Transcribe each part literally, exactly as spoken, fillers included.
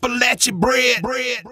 Apalachee bread. bread.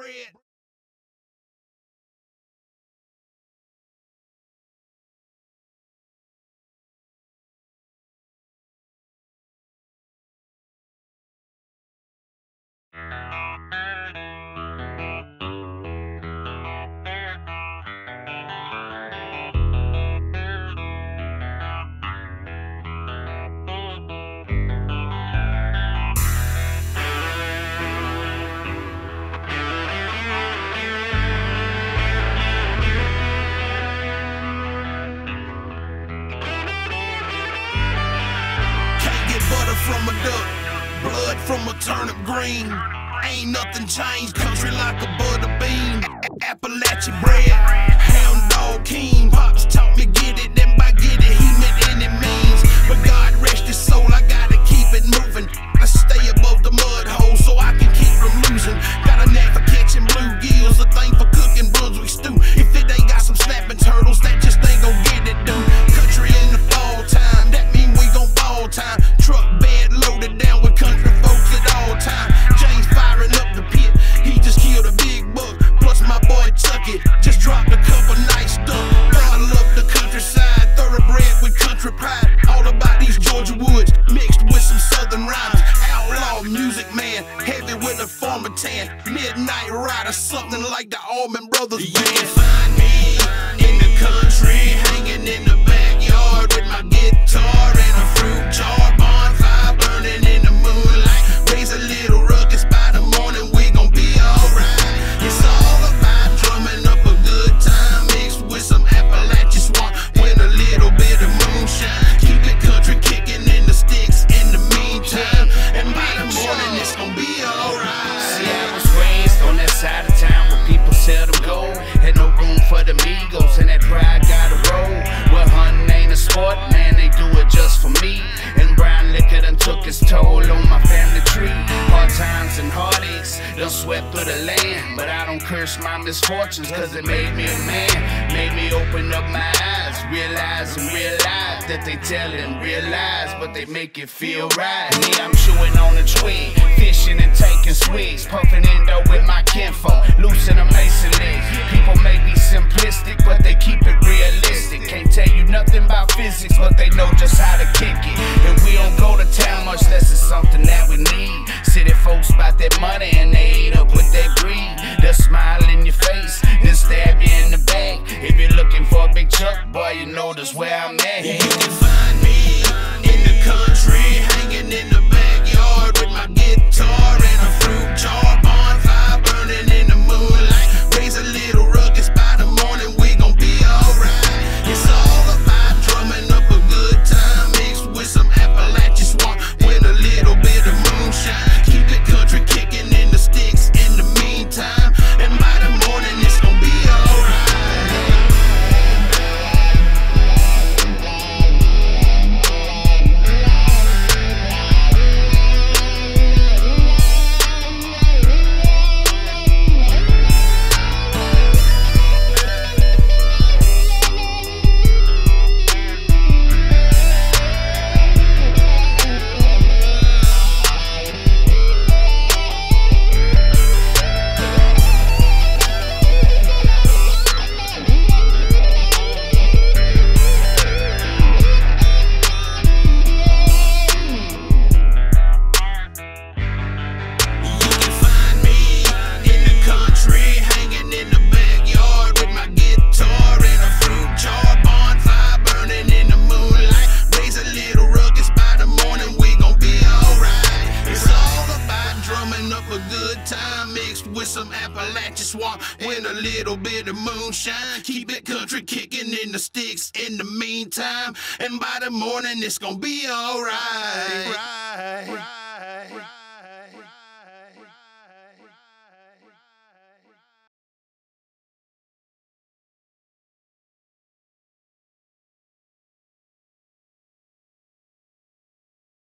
From a duck, blood from a turnip green. Ain't nothing changed, country like a butter bean. Apalachee bread, hound dog keen. Pops taught me get it, then by get it he meant any means. But God rest his soul, I gotta keep it moving. I stay above the mud hole so I can keep from losing. Got a knack for catching bluegills, a thing for cooking Brunswick stew. If it ain't got some snapping turtles, that just ain't gon' get it done. Country in the fall time, that mean we gon' ball time. Truck bed loaded down with country folks at all time. James firing up the pit, he just killed a big buck. Plus my boy Chuk just dropped a couple nice duck. God love the countryside, thoroughbred with country pride. All about these Georgia woods, mixed with some southern rhymes. Outlaw music man, heavy with a farmer tan. Midnight rider, something like the Allman Brothers band. You can find me in the country, hanging in the backyard with my guitar and a fruit jar. Bonfire burning in the moonlight. Raise a little ruckus by the morning, we gon' be alright. It's all about drumming up a good time, mixed with some Apalachee swamp with a little bit of moonshine. Keep it country kicking in the sticks in the meantime, and by the morning it's gon' be alright. See, I was raised on that side of town where people seldom go. Had no room for the Migos, and that pride gotta roll. Well, hunting ain't a sport, man, they do it just for me. And brown liquor done took its toll on my family tree. Hard times and heartaches done swept through the land, but I don't curse my misfortunes, cause it made me a man. Made me open up my eyes, realize and realize that they tell and realize, but they make it feel right. Me, I'm chewing on a twig, fishing and taking swigs, puffing endo with my kinfolk, loosing a mason leg. People may be simplistic, but they keep it realistic. Can't tell you nothing about physics, but they know just how to kick it. And we don't go to town much less it's something that we need. City folks about that money and they eat up with that greed. They'll smile in your face, then stab you in the back. If you're looking for a big Chuk, boy, you know just where I'm at. You can find me in the country, hanging in the backyard with my guitar and a fruit jar. Bonfire burning in the moonlight. Raise a little ruckus by the morning, we gon' be alright. It's all about drumming up a good time, mixed with some Apalachee swamp with a little bit of moonshine. Keep it country kicking in the sticks in the meantime, and by the morning it's gon' be alright. With some Apalachee swamp with a little bit of moonshine. Keep it country kicking in the sticks in the meantime, and by the morning it's gonna be alright. Right, right.